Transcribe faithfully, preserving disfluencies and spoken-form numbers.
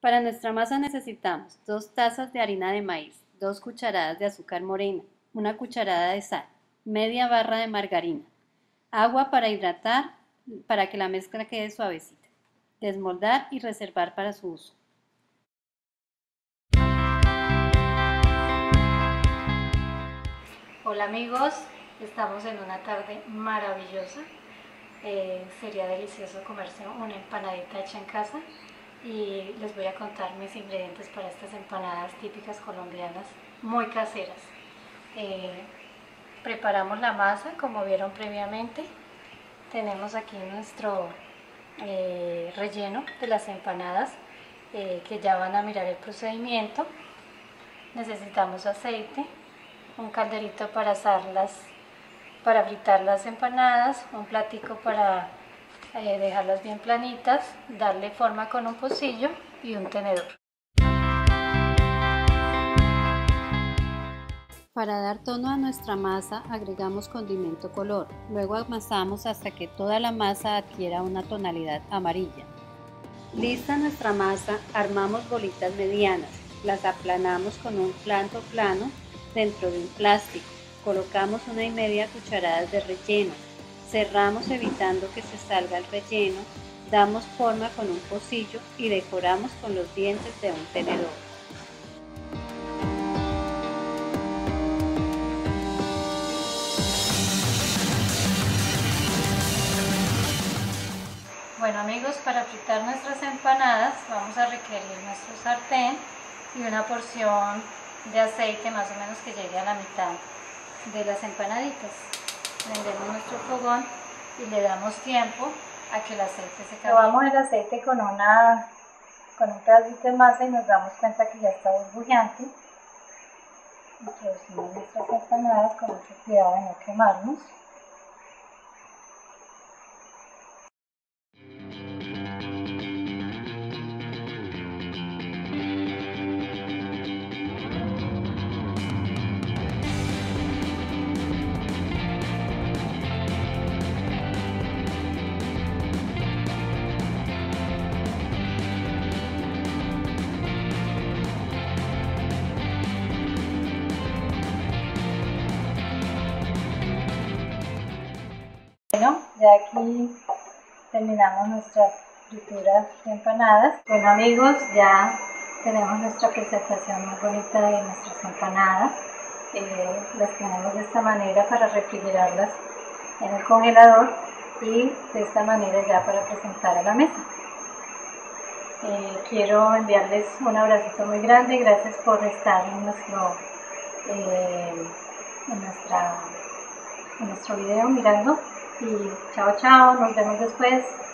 Para nuestra masa necesitamos dos tazas de harina de maíz, dos cucharadas de azúcar morena, una cucharada de sal, media barra de margarina, agua para hidratar para que la mezcla quede suavecita, desmoldar y reservar para su uso. Hola amigos, estamos en una tarde maravillosa. Eh, sería delicioso comerse una empanadita hecha en casa y les voy a contar mis ingredientes para estas empanadas típicas colombianas muy caseras. Eh, preparamos la masa como vieron previamente. Tenemos aquí nuestro eh, relleno de las empanadas eh, que ya van a mirar el procedimiento. Necesitamos aceite, un calderito para asarlas, para fritar las empanadas, un platico para eh, dejarlas bien planitas, darle forma con un pocillo y un tenedor. Para dar tono a nuestra masa agregamos condimento color, luego amasamos hasta que toda la masa adquiera una tonalidad amarilla. Lista nuestra masa, armamos bolitas medianas, las aplanamos con un plato plano dentro de un plástico, colocamos una y media cucharadas de relleno, cerramos evitando que se salga el relleno, damos forma con un pocillo y decoramos con los dientes de un tenedor. Bueno amigos, para fritar nuestras empanadas vamos a requerir nuestro sartén y una porción de aceite más o menos que llegue a la mitad de las empanaditas. Prendemos nuestro fogón y le damos tiempo a que el aceite se caliente. Probamos el aceite con, una, con un pedacito de masa y nos damos cuenta que ya está burbujeante. Introducimos nuestras empanadas con mucho cuidado de no quemarnos. Bueno, ya aquí terminamos nuestra fritura de empanadas. Bueno amigos, ya tenemos nuestra presentación muy bonita de nuestras empanadas. Eh, las tenemos de esta manera para refrigerarlas en el congelador y de esta manera ya para presentar a la mesa. Eh, quiero enviarles un abracito muy grande, gracias por estar en nuestro, eh, en nuestra, en nuestro video mirando. Y chao chao, nos vemos después.